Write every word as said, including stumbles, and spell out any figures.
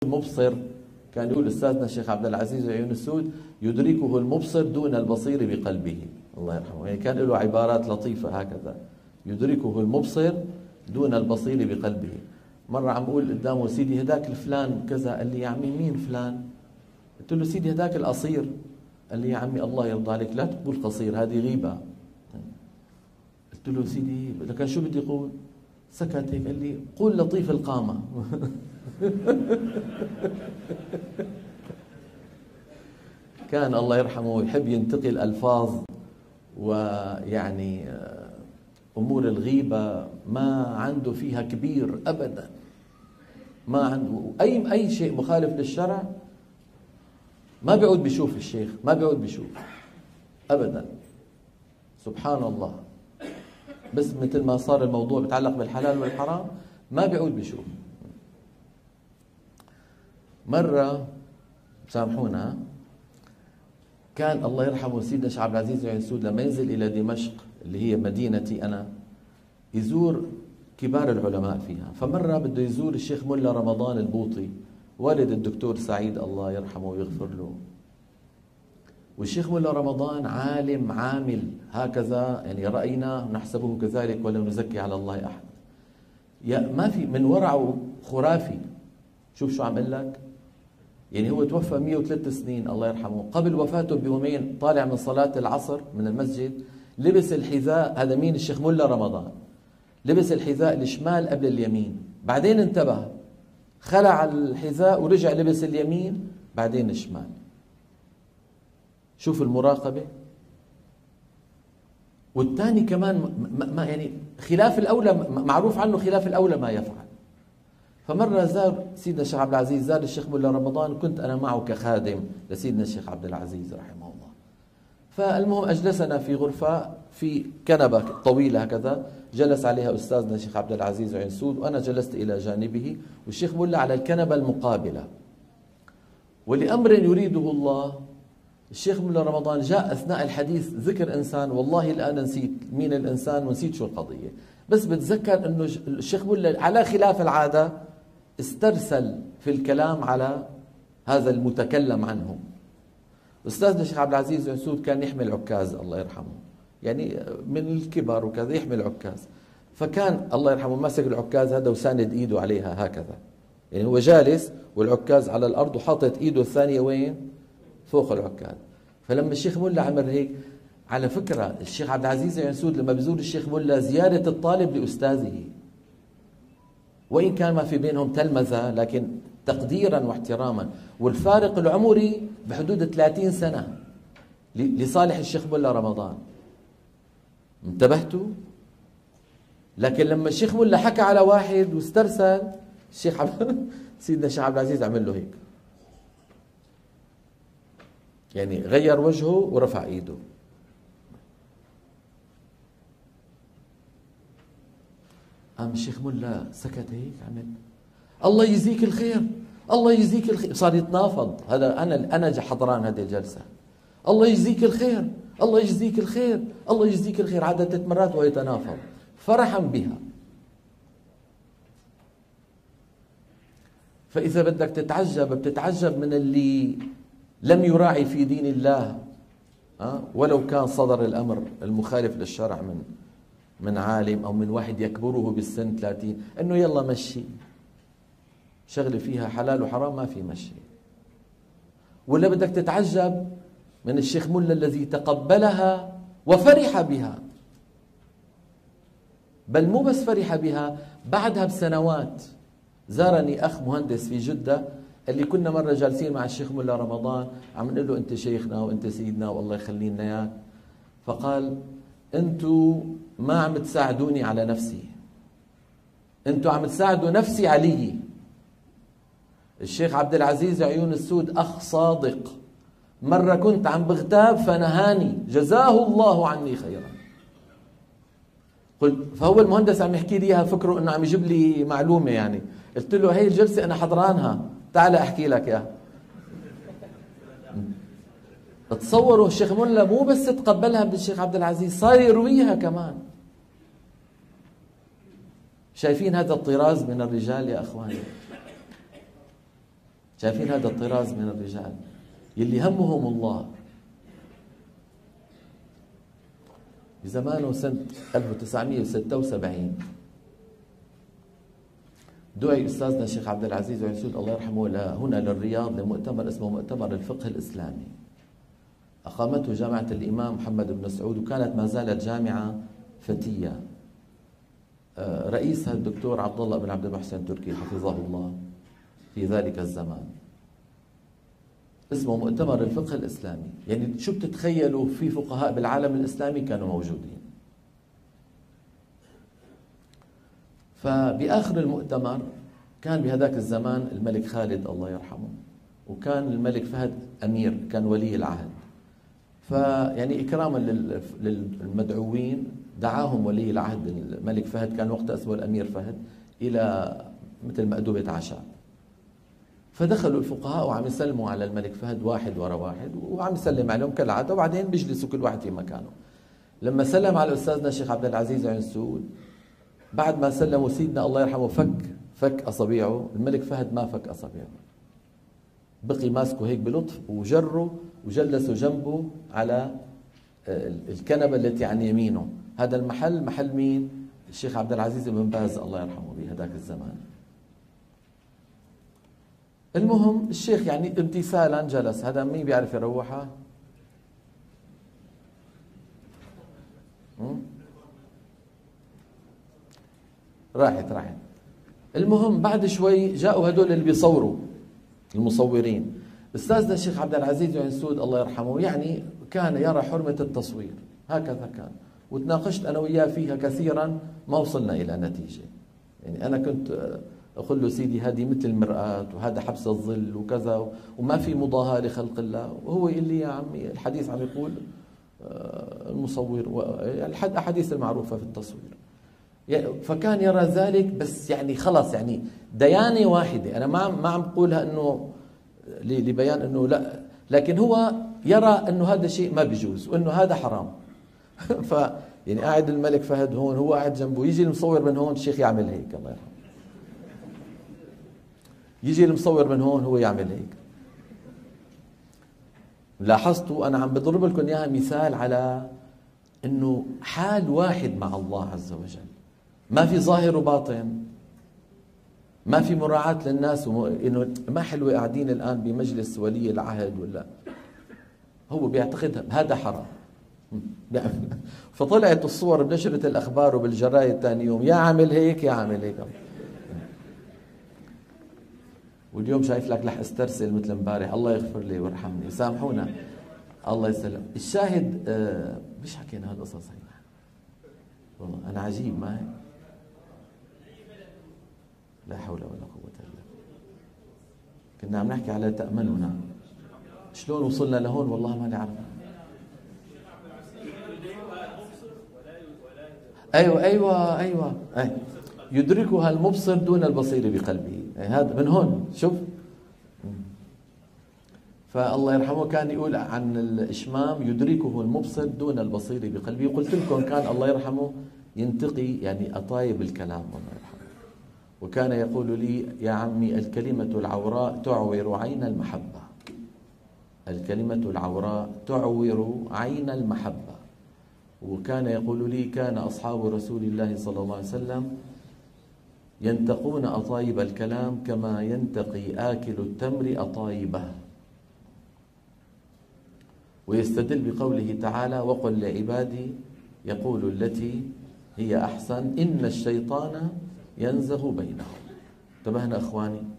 المبصر، كان يقول أستاذنا الشيخ عبد العزيز عيون السود: يدركه المبصر دون البصير بقلبه. الله يرحمه، يعني كان له عبارات لطيفة هكذا: يدركه المبصر دون البصير بقلبه. مرة عم بقول قدامه: سيدي هداك الفلان كذا. قال لي: يا عمي مين فلان؟ قلت له: سيدي هداك القصير. قال لي: يا عمي الله يرضى عليك لا تقول قصير، هذه غيبة. قلت له: سيدي لكن شو بدي أقول؟ سكت هيك قال لي: قول لطيف القامة. كان الله يرحمه يحب ينتقي الألفاظ، ويعني أمور الغيبة ما عنده فيها كبير أبدا، ما عنده أي أي شيء مخالف للشرع ما بيعود بيشوف الشيخ، ما بيعود بيشوف أبدا. سبحان الله. بس مثل ما صار الموضوع بيتعلق بالحلال والحرام ما بيعود بيشوف. مرة سامحونا، كان الله يرحمه سيدنا الشيخ عبد العزيز عين سود لما ينزل إلى دمشق اللي هي مدينتي أنا يزور كبار العلماء فيها. فمرة بده يزور الشيخ ملا رمضان البوطي والد الدكتور سعيد الله يرحمه ويغفر له. والشيخ ملا رمضان عالم عامل هكذا، يعني رأينا نحسبه كذلك ولا نزكي على الله أحد. يا ما في من ورعه خرافي. شوف شو عم اقول لك، يعني هو توفى مئة وثلاث سنين الله يرحمه. قبل وفاته بيومين طالع من صلاة العصر من المسجد لبس الحذاء، هذا مين؟ الشيخ ملا رمضان. لبس الحذاء الشمال قبل اليمين، بعدين انتبه خلع الحذاء ورجع لبس اليمين بعدين الشمال. شوف المراقبة. والثاني كمان ما يعني خلاف الأولى، معروف عنه خلاف الأولى ما يفعل. فمرة زار سيدنا الشيخ عبد العزيز، زار الشيخ ملا رمضان، كنت أنا معه كخادم لسيدنا الشيخ عبد العزيز رحمه الله. فالمهم أجلسنا في غرفة في كنبة طويلة هكذا، جلس عليها أستاذنا الشيخ عبد العزيز عين سود، وأنا جلست إلى جانبه، والشيخ ملا على الكنبة المقابلة. ولأمر يريده الله الشيخ ملا رمضان جاء أثناء الحديث ذكر إنسان، والله الآن نسيت مين الإنسان ونسيت شو القضية، بس بتذكر أنه الشيخ ملا على خلاف العادة استرسل في الكلام على هذا المتكلم عنه. أستاذنا الشيخ عبد العزيز عين سود كان يحمل عكاز الله يرحمه، يعني من الكبار وكذا يحمل عكاز. فكان الله يرحمه ماسك العكاز هذا وساند إيده عليها هكذا، يعني هو جالس والعكاز على الأرض وحاطط إيده الثانية وين؟ فوق العكاز. فلما الشيخ ملا عمل هيك، على فكرة الشيخ عبد العزيز عين سود لما بزور الشيخ ملا زيارة الطالب لأستاذه، وإن كان ما في بينهم تلمذة لكن تقديرا واحتراما، والفارق العمري بحدود ثلاثين سنة لصالح الشيخ ملا رمضان. انتبهتوا؟ لكن لما الشيخ ملا حكى على واحد واسترسل، الشيخ عبد سيدنا الشيخ عبد العزيز عمل له هيك، يعني غير وجهه ورفع ايده. قام الشيخ ملا سكت هيك عمل: الله يجزيك الخير، الله يجزيك الخير. صار يتنافض. هذا انا انا حضران هذه الجلسه. الله يجزيك الخير، الله يجزيك الخير، الله يجزيك الخير، عدد ثلاث مرات ويتنافض فرحا بها. فاذا بدك تتعجب بتتعجب من اللي لم يراعي في دين الله، أه؟ ولو كان صدر الامر المخالف للشرع من من عالم او من واحد يكبره بالسن ثلاثين، انه يلا مشي شغله فيها حلال وحرام ما في مشي. ولا بدك تتعجب من الشيخ ملا الذي تقبلها وفرح بها، بل مو بس فرح بها، بعدها بسنوات زارني اخ مهندس في جده، اللي كنا مره جالسين مع الشيخ ملا رمضان عم نقول له: انت شيخنا وانت سيدنا والله يخلي لنا اياك. فقال: انتوا ما عم تساعدوني على نفسي، انتوا عم تساعدوا نفسي علي. الشيخ عبد العزيز عيون السود اخ صادق، مره كنت عم بغتاب فنهاني جزاه الله عني خيرا. قلت فهو المهندس عم يحكي لي اياها فكره انه عم يجيب لي معلومه، يعني قلت له: هي الجلسه انا حضرانها، تعال احكي لك اياها. تصوروا الشيخ ملا مو بس تقبلها بالشيخ عبد العزيز، صار يرويها كمان. شايفين هذا الطراز من الرجال يا اخواني؟ شايفين هذا الطراز من الرجال يلي همهم الله. بزمانه سنة ألف وتسعمئة وستة وسبعين دعي أستاذنا الشيخ عبد العزيز بن سعود الله يرحمه هنا للرياض لمؤتمر اسمه مؤتمر الفقه الإسلامي، أقامته جامعة الإمام محمد بن سعود، وكانت ما زالت جامعة فتية. رئيسها الدكتور عبد الله بن عبد المحسن تركي حفظه الله في ذلك الزمان. اسمه مؤتمر الفقه الإسلامي. يعني شو بتتخيلوا في فقهاء بالعالم الإسلامي كانوا موجودين. فبآخر المؤتمر كان بهذاك الزمان الملك خالد الله يرحمه، وكان الملك فهد أمير، كان ولي العهد. فيعني إكراما للمدعوين دعاهم ولي العهد الملك فهد، كان وقتها اسمه الأمير فهد، إلى مثل مأدبة عشاء. فدخلوا الفقهاء وعم يسلموا على الملك فهد واحد ورا واحد، وعم يسلم عليهم كالعادة، وبعدين بيجلسوا كل واحد في مكانه. لما سلم على أستاذنا الشيخ عبد العزيز بن سعود، بعد ما سلموا سيدنا الله يرحمه فك فك أصابعه، الملك فهد ما فك أصابعه، بقي ماسكه هيك بلطف وجره وجلسوا جنبه على الكنبة التي عن يمينه. هذا المحل محل مين؟ الشيخ عبد العزيز بن باز الله يرحمه بهذاك الزمان. المهم الشيخ يعني امتثالا جلس. هذا مين بيعرف يروحها؟ راحت راحت. المهم بعد شوي جاءوا هدول اللي بيصوروا، المصورين. استاذنا الشيخ عبد العزيز بن سعود الله يرحمه يعني كان يرى حرمة التصوير، هكذا كان، وتناقشت انا وياه فيها كثيرا، ما وصلنا الى نتيجة. يعني انا كنت اقول له سيدي هذه مثل المرآة، وهذا حبس الظل وكذا، وما في مضاهاة لخلق الله، وهو يقول لي يا عمي الحديث عم يقول المصور، الأحاديث المعروفة في التصوير. فكان يرى ذلك، بس يعني خلص يعني ديانة واحدة. أنا ما ما عم بقولها إنه لبيان إنه لا، لكن هو يرى إنه هذا شيء ما بيجوز وإنه هذا حرام. ف يعني قاعد الملك فهد هون، هو قاعد جنبه، يجي المصور من هون الشيخ يعمل هيك الله يرحمه، يجي المصور من هون هو يعمل هيك. لاحظتوا أنا عم بضرب لكم إياها مثال على إنه حال واحد مع الله عز وجل، ما في ظاهر وباطن، ما في مراعاة للناس، إنه ما حلوة قاعدين الآن بمجلس ولي العهد ولا هو بيعتقد هذا حرام. فطلعت الصور بنشرة الأخبار وبالجرايد ثاني يوم، يا عامل هيك يا عامل هيك. واليوم شايف لك رح استرسل مثل امبارح، الله يغفر لي ويرحمني، سامحونا الله يسلم. الشاهد آه مش حكينا هالقصص هي، والله انا عجيب ما هيك. لا حول ولا قوة الا بالله. كنا عم نحكي على تأمننا، شلون وصلنا لهون والله ما نعرف. ايوه ايوه ايوه أي. يدركها المبصر دون البصير بقلبه، هذا من هون شوف. فالله يرحمه كان يقول عن الإشمام يدركه المبصر دون البصير بقلبه. قلت لكم كان الله يرحمه ينتقي يعني أطايب الكلام الله يرحمه، وكان يقول لي يا عمي الكلمة العوراء تعور عين المحبة، الكلمة العوراء تعور عين المحبة. وكان يقول لي كان أصحاب رسول الله صلى الله عليه وسلم ينتقون أطايب الكلام كما ينتقي آكل التمر أطايبه. ويستدل بقوله تعالى وقل لعبادي يقول التي هي أحسن إن الشيطان ينزغ بينهم. انتبهنا أخواني؟